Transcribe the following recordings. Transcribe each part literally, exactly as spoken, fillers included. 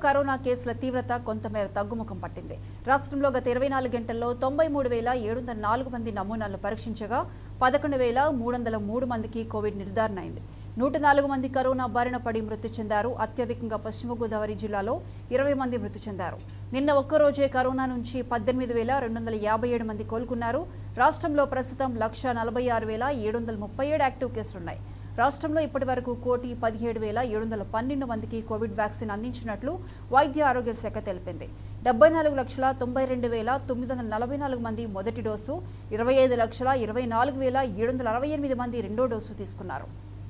Corona కేసుల తీవ్రత కొంతమేర తగ్గుముఖం పట్టింది. రాష్ట్రంలో గత ఇరవై నాలుగు గంటల్లో తొంభై మూడు వేల ఏడు వందల నాలుగు మంది నమూనాలను పరీక్షించగా పదకొండు వేల మూడు వందల మూడు మందికి కోవిడ్ నిర్ధారణ అయింది. నూట నాలుగు మంది కరోనా బారిన పడి మృతి చెందారు. అత్యధికంగా పశ్చిమ గోదావరి జిల్లాలో ఇరవై మంది మృతి చెందారు. నిన్న ఒక్కరోజే కరోనా నుంచి పద్దెనిమిది వేల రెండు వందల యాభై ఏడు మంది కోలుకున్నారు. రాష్ట్రంలో ప్రస్తుతం లక్ష నలభై ఆరు వేల ఏడు వందల ముప్పై ఏడు యాక్టివ్ కేసులున్నాయి. రాష్ట్రంలో ఇప్పటి వరకు కోటి పదిహేడు వేల ఏడు వందల పన్నెండు మందికి కోవిడ్ వ్యాక్సిన్ అందించినట్లు వైద్య ఆరోగ్య శాఖ తెలిపింది. డెబ్బై నాలుగు లక్షల తొంభై రెండు వేల తొమ్మిది వందల నలభై నాలుగు మంది మొదటి డోసు, ఇరవై ఐదు లక్షల ఇరవై నాలుగు వేల ఏడు వందల అరవై ఎనిమిది మంది రెండో డోసు తీసుకున్నారు.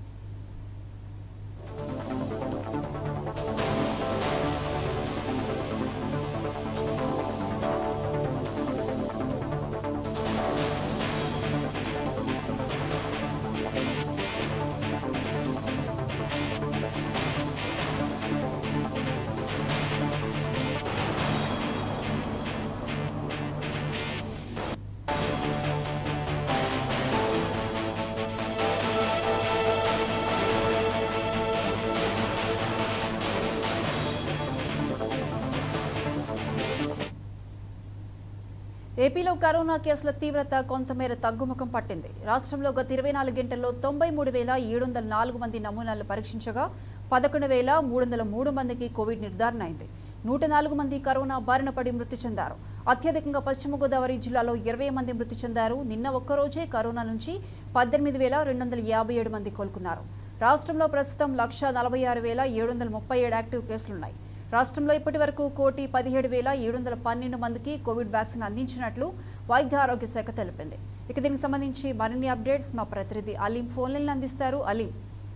ఏపీలో కరోనా కేసుల తీవ్రత కొంతమేర తగ్గుముఖం పట్టింది. రాష్ట్రంలో గత ఇరవై నాలుగు గంటల్లో తొంభై మూడు వేల ఏడు వందల నాలుగు మంది నమూనాలు పరీక్షించగా పదకొండు వేల మూడు వందల మూడు మందికి కోవిడ్ నిర్ధారణ అయింది. నూట నాలుగు మంది కరోనా బారిన పడి మృతి చెందారు. అత్యధికంగా పశ్చిమ గోదావరి జిల్లాలో ఇరవై మంది మృతి చెందారు. నిన్న ఒక్కరోజే కరోనా నుంచి పద్దెనిమిది వేల రెండు వందల యాభై ఏడు మంది కోలుకున్నారు. రాష్ట్రంలో ప్రస్తుతం లక్ష నలభై ఆరు వేల ఏడు వందల ముప్పై ఏడు యాక్టివ్ కేసులున్నాయి. రాష్ట్రంలో ఇప్పటి వరకు కోటి పదిహేడు వేల ఏడు వందల పన్నెండు మందికి కోవిడ్ వ్యాక్సిన్ అందించినట్లు వైద్య ఆరోగ్య శాఖ తెలిపింది. ఇక దీనికి సంబంధించి మరిన్ని అప్డేట్స్ మా ప్రతినిధి అలీం ఫోన్ లైన్ అందిస్తారు. అలీం,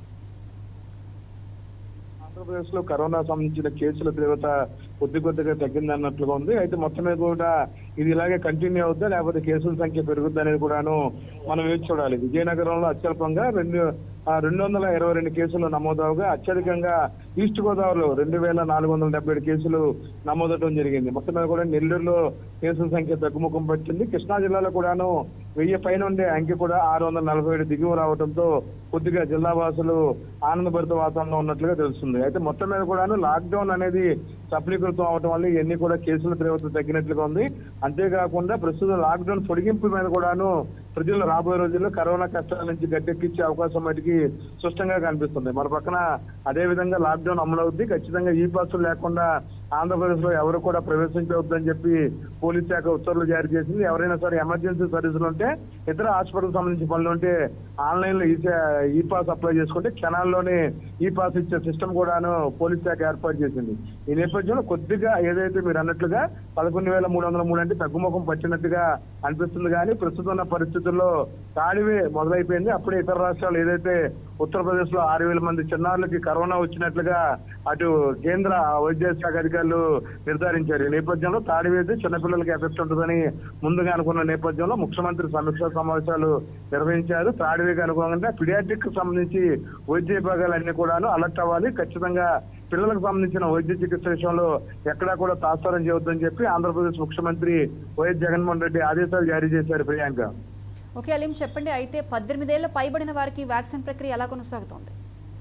ఆంధ్రప్రదేశ్ లో కరోనా సంబంధించిన కేసుల తీవ్రత కొద్ది కొద్దిగా తగ్గిందన్నట్లుగా ఉంది. అయితే మొత్తమే కూడా ఇది ఇలాగే కంటిన్యూ అవుద్దా లేకపోతే కేసుల సంఖ్య పెరుగుద్దా అనేది కూడాను మనం వేచి చూడాలి. విజయనగరంలో అత్యల్పంగా రెండు రెండు వందల ఇరవై రెండు కేసులు నమోదవగా అత్యధికంగా ఈస్ట్ గోదావరిలో రెండు వేల నాలుగు వందల డెబ్బై ఏడు కేసులు నమోదవడం జరిగింది. మొత్తమే కూడా నెల్లూరులో కేసుల సంఖ్య తగ్గుముఖం పట్టింది. కృష్ణా జిల్లాలో కూడాను వెయ్యి పైన ఉండే అంకె కూడా ఆరు వందల నలభై ఏడు దిగువ రావడంతో కొద్దిగా జిల్లా వాసులు ఆనందభరిత వాతావరణంలో ఉన్నట్లుగా తెలుస్తుంది. అయితే మొత్తం మీద కూడాను లాక్డౌన్ అనేది సఫలీకృతం అవడం వల్ల ఇవన్నీ కూడా కేసుల తీవ్రత తగ్గినట్లుగా ఉంది. అంతేకాకుండా ప్రస్తుతం లాక్డౌన్ పొడిగింపు మీద కూడాను ప్రజలు రాబోయే రోజుల్లో కరోనా కష్టాల నుంచి గట్టెక్కించే అవకాశం మటుకి స్పష్టంగా కనిపిస్తుంది. మన పక్కన అదే విధంగా లాక్డౌన్ అమలు అవుద్ది. ఖచ్చితంగా ఈ పాసులు లేకుండా ఆంధ్రప్రదేశ్ లో ఎవరు కూడా ప్రవేశించవద్దని చెప్పి పోలీస్ శాఖ ఉత్తర్వులు జారీ చేసింది. ఎవరైనా సరే ఎమర్జెన్సీ సర్వీసులు ఉంటే ఇతర హాస్పిటల్ సంబంధించిన పనులు ఉంటే ఆన్లైన్ లో ఈ పాస్ అప్లై చేసుకుంటే క్షణాల్లోనే ఈ పాస్ ఇచ్చే సిస్టమ్ కూడాను పోలీస్ శాఖ ఏర్పాటు చేసింది. ఈ నేపథ్యంలో కొద్దిగా ఏదైతే మీరు అన్నట్లుగా పదకొండు వేల మూడు వందల మూడు అంటే తగ్గుముఖం పట్టినట్టుగా అనిపిస్తుంది. కానీ ప్రస్తుతం ఉన్న పరిస్థితుల్లో తాడివే మొదలైపోయింది. అప్పుడే ఇతర రాష్ట్రాలు ఏదైతే ఉత్తరప్రదేశ్ లో ఆరు వేల మంది చిన్నారులకి కరోనా వచ్చినట్లుగా అటు కేంద్ర వైద్య శాఖ అధికారులు నిర్ధారించారు. ఈ నేపథ్యంలో తాడివేసి చిన్నపిల్లలకి ఎఫెక్ట్ ఉంటుందని ముందుగా అనుకున్న నేపథ్యంలో ముఖ్యమంత్రి సమీక్షా సమావేశాలు నిర్వహించారు. తాడివేకి అనుగుణంగా పిడియాట్రిక్ సంబంధించి వైద్య విభాగాలన్నీ కూడాను అలర్ట్ అవ్వాలి. ఖచ్చితంగా పిల్లలకు సంబంధించిన వైద్య చికిత్స విషయంలో ఎక్కడా కూడా తాత్సారం చేయవద్దని చెప్పి ఆంధ్రప్రదేశ్ ముఖ్యమంత్రి వైఎస్ జగన్మోహన్ రెడ్డి ఆదేశాలు జారీ చేశారు. ప్రియాంక, ఓకే అలీం, చెప్పండి. అయితే పద్దెనిమిదేళ్ల పైబడిన వారికి వ్యాక్సిన్ ప్రక్రియ ఎలా కొనసాగుతోంది?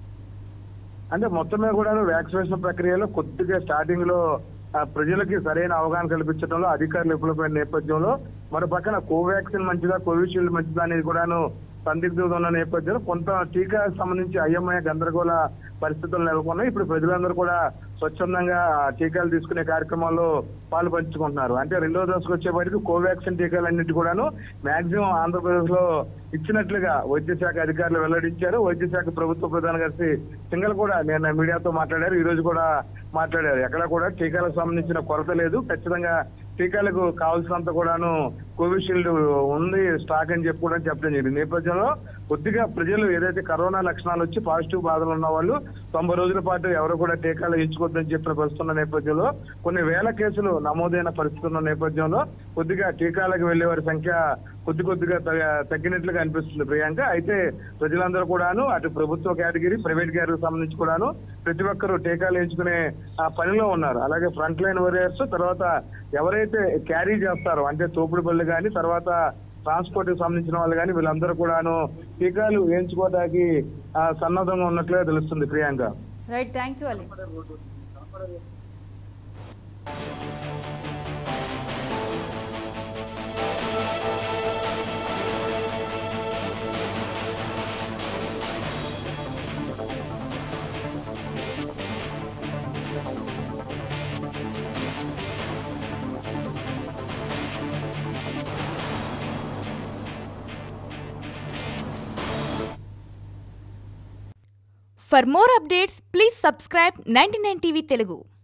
అంటే మొత్తమే కూడా వ్యాక్సినేషన్ ప్రక్రియలో కొద్దిగా స్టార్టింగ్ లో ప్రజలకి సరైన అవగాహన కల్పించడంలో అధికారులు విఫలమైన నేపథ్యంలో మరో పక్కన కోవాక్సిన్ మంచిదా కోవిషీల్డ్ మంచిదా అనేది కూడాను సందిగ్ధత ఉన్న నేపథ్యంలో కొంత టీకాకు సంబంధించి అయోమయ గందరగోళ పరిస్థితులు నెలకొన్నాయి. ఇప్పుడు ప్రజలందరూ కూడా స్వచ్ఛందంగా టీకాలు తీసుకునే కార్యక్రమాల్లో పాలు పంచుకుంటున్నారు. అంటే రెండో దశకు వచ్చేప్పటికి కోవాక్సిన్ టీకాలన్నింటి కూడాను మాక్సిమం ఆంధ్రప్రదేశ్ లో ఇచ్చినట్లుగా వైద్య శాఖ అధికారులు వెల్లడించారు. వైద్య శాఖ ప్రభుత్వ ప్రధాన కార్యదర్శి సింగల్ కూడా నేను మీడియాతో మాట్లాడారు. ఈ రోజు కూడా మాట్లాడారు. ఎక్కడ కూడా టీకాలకు సంబంధించిన కొరత లేదు. ఖచ్చితంగా టీకాలకు కావాల్సినంత కూడాను కోవిషీల్డ్ ఉంది స్టాక్ అని చెప్పి కూడా చెప్పడం జరిగింది. నేపథ్యంలో కొద్దిగా ప్రజలు ఏదైతే కరోనా లక్షణాలు వచ్చి పాజిటివ్ బాధలు ఉన్న వాళ్ళు తొంభై రోజుల పాటు ఎవరు కూడా టీకాలు ఎంచుకోవద్దని చెప్పిన పరిస్థితున్న నేపథ్యంలో కొన్ని వేల కేసులు నమోదైన పరిస్థితి ఉన్న నేపథ్యంలో కొద్దిగా టీకాలకు వెళ్లే వారి సంఖ్య కొద్ది కొద్దిగా తగ్గినట్లుగా అనిపిస్తుంది. ప్రియాంక, అయితే ప్రజలందరూ కూడాను అటు ప్రభుత్వ కేటగిరీ ప్రైవేట్ కేటగిరీకి సంబంధించి కూడాను ప్రతి ఒక్కరూ టీకాలు ఎంచుకునే పనిలో ఉన్నారు. అలాగే ఫ్రంట్ లైన్ వారియర్స్, తర్వాత ఎవరైతే క్యారీ చేస్తారో అంటే తోపుడు బళ్ళు కానీ తర్వాత ట్రాన్స్పోర్ట్ కి సంబంధించిన వాళ్ళు కానీ వీళ్ళందరూ కూడాను టీకాలు వేయించుకోవడానికి సన్నద్ధంగా ఉన్నట్లుగా తెలుస్తుంది. Priyanka, right, thank you Ali. For more updates, please subscribe ninety-nine T V Telugu.